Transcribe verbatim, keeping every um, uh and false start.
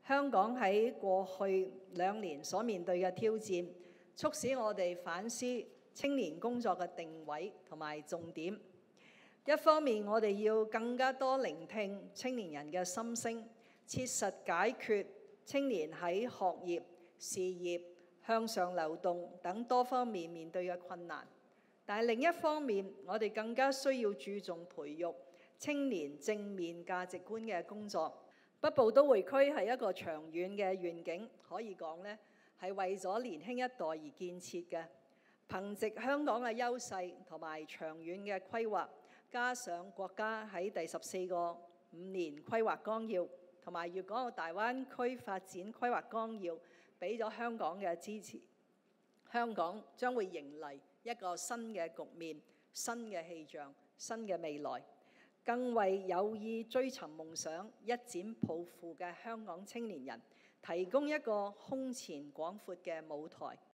香港喺過去兩年所面對嘅挑戰，促使我哋反思青年工作嘅定位同埋重點。一方面，我哋要更加多聆聽青年人嘅心聲，切實解決青年喺學業、事業、向上流動等多方面面對嘅困難。但係另一方面，我哋更加需要注重培育青年正面價值觀嘅工作。北部都會區係一個長遠嘅願景，可以講呢係為咗年輕一代而建設嘅。憑藉香港嘅優勢同埋長遠嘅規劃，加上國家喺第十四個五年規劃綱要同埋粵港澳大灣區發展規劃綱要，俾咗香港嘅支持，香港將會迎嚟一個新嘅局面、新嘅氣象、新嘅未來。更為有意追尋夢想、一展抱負嘅香港青年人提供一個空前廣闊嘅舞台。